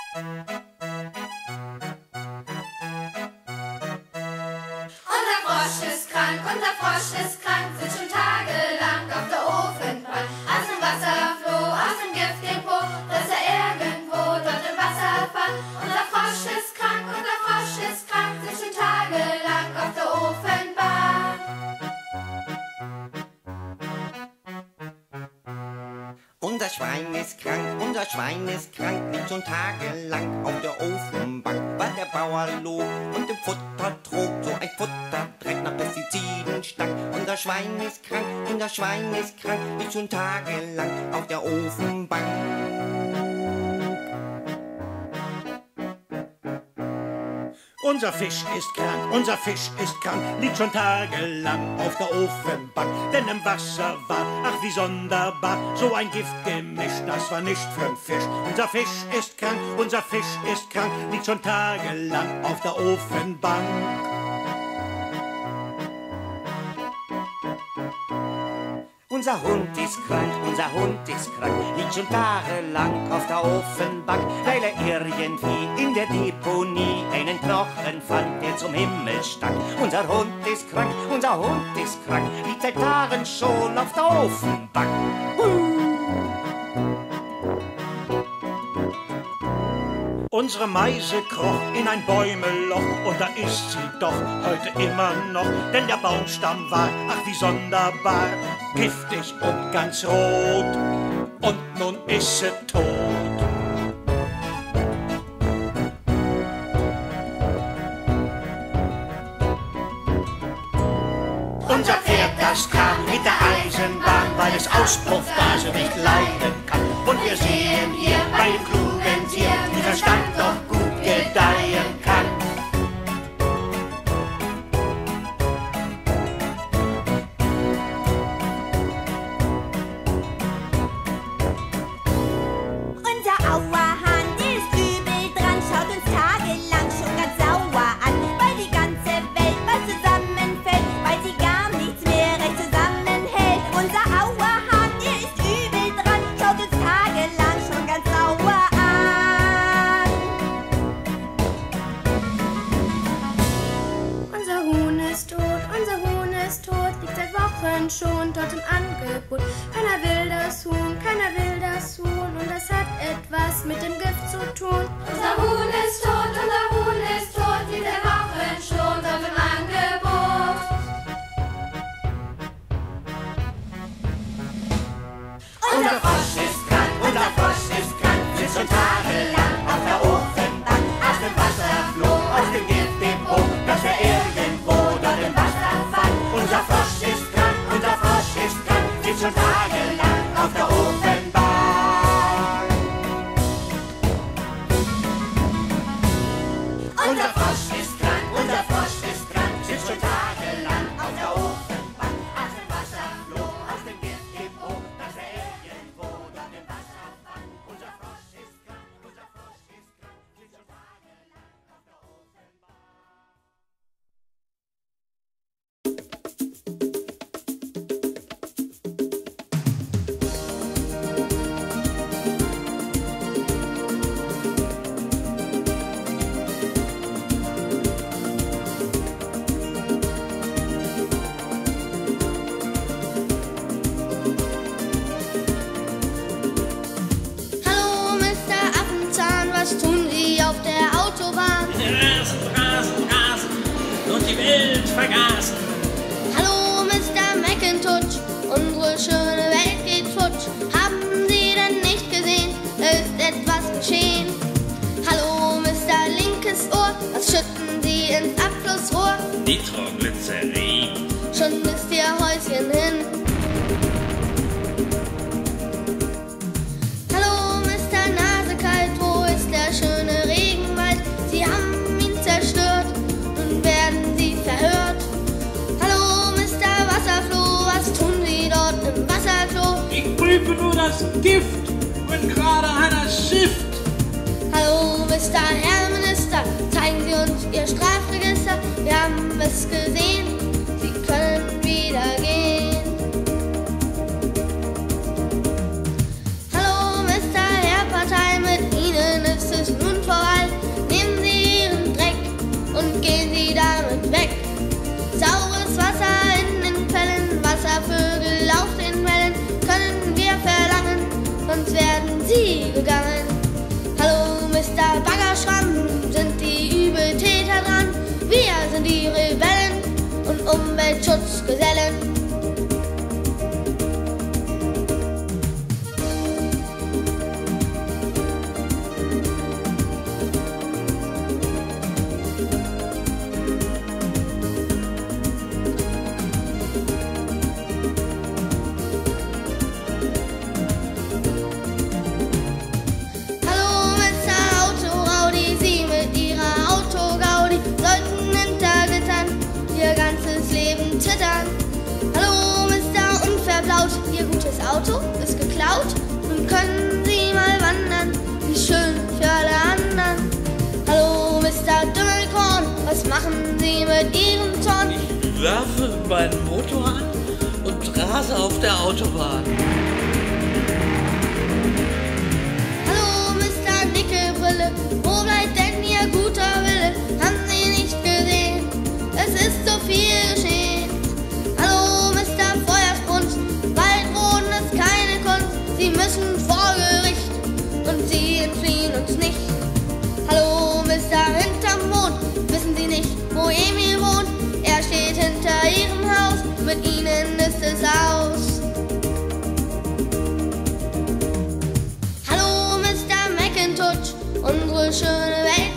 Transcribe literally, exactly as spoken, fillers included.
Unser Frosch ist krank, unser Frosch ist krank, sitzt schon tagelang auf der Ofenbank. Aus dem Wasser floh, aus dem Giftdepot, dass er irgendwo dort im Wasser fand. Unser Frosch ist krank, unser Frosch ist krank, sitzt schon tagelang auf der Ofenbank. Unser Schwein ist krank, unser Schwein ist krank, liegt schon tagelang auf der Ofenbank, weil der Bauer log und im Futter trug so ein Futterdreck nach Pestiziden stank. Unser Schwein ist krank, unser Schwein ist krank, liegt schon tagelang auf der Ofenbank. Unser Fisch ist krank, unser Fisch ist krank, liegt schon tagelang auf der Ofenbank. Denn im Wasser war, ach wie sonderbar, so ein Giftgemisch, das war nicht für'n Fisch. Unser Fisch ist krank, unser Fisch ist krank, liegt schon tagelang auf der Ofenbank. Unser Hund ist krank, unser Hund ist krank, liegt schon tagelang auf der Ofenbank, weil er irgendwie in der Deponie einen Knochen fand, der zum Himmel stank. Unser Hund ist krank, unser Hund ist krank, liegt seit Tagen schon auf der Ofenbank. Uh. Unsere Meise kroch in ein Bäumeloch und da ist sie doch heute immer noch, denn der Baumstamm war, ach wie sonderbar, giftig und ganz rot und nun ist sie tot. Unser Pferd, das kam mit der Eisenbahn, weil es Auspuffgase nicht leiden kann. Und wir sehen hier bei dem klugen Tier, wie Verstand doch gut gedeihen kann. Unser Auerhahn, der ist übel dran, schaut uns tagelang schon ganz sauer an, weil die ganze Welt mal zusammenfällt, weil sie gar nichts mehr recht zusammenhält. Unser Auerhahn, der ist übel dran, schaut uns tagelang schon ganz sauer an. Unser Huhn ist tot, unser Huhn ist tot, liegt seit Wochen schon dort im Angebot. Keiner will das Huhn, keiner will das Huhn und das hat etwas mit dem Gift zu tun. Unser Huhn ist tot, unser Huhn ist tot, liegt seit Wochen schon dort im Angebot. Unser Frosch ist krank, unser Frosch ist krank, sitzt schon tagelang auf der Ofenbank, aus dem Wasser floh, aus dem Giftdepot, dass er irgendwo dort im Wasser fand. Unser Frosch ist krank, unser Frosch ist krank, sitzt schon tagelang auf der Ofenbank. Unser Frosch ist krank, unser Frosch ist krank, sitzt schon tagelang auf der Ofenbank, aus dem Wasser floh, aus dem Giftdepot, dass er irgendwo dort im Wasser fand. Unser Frosch ist krank, unser Frosch ist krank, sitzt schon tagelang auf der Ofenbank. Hallo, Mister Affenzahn, was tun Sie auf der Autobahn? Rasen, rasen, rasen und die Welt vergaßen. Hallo, Mister Macintosh, unsere schöne Welt geht futsch. Haben Sie denn nicht gesehen, da ist etwas geschehen? Hallo, Mister Linkes Ohr, was schütten Sie ins Abflussrohr? Nitroglycerin. Schon ist Ihr Häuschen hin. Hallo, Mister Nasekalt, wo ist der schöne Regenwald? Sie haben ihn zerstört, nun werden Sie verhört. Hallo, Mister Wasserfloh, was tun Sie dort im Wasserklo? Ich prüfe nur das Gift, wenn gerade einer schifft. Hallo, Mister Herr Minister, zeigen Sie uns Ihr Strafregister. Wir haben es gesehen, Sie können wieder gehen. Hallo, Mister Herr Partei, mit Ihnen ist es nun meinen Motor an und rase auf der Autobahn. Hallo, Mister Nickelbrille, wo bleibt denn Ihr guter Wille? Haben Sie nicht gesehen? Es ist so viel geschehen. Hallo, Mister Feuersbrunst, Waldroden ist keine Kunst. Sie müssen vor Gericht und Sie entfliehen uns nicht. Hallo, Mister Hinterm Mond, wissen Sie nicht, wo Emil wohnt? Er steht hinter Ihrem Haus, mit Ihnen ist es aus. Hallo, Mister Macintosh, unsere schöne Welt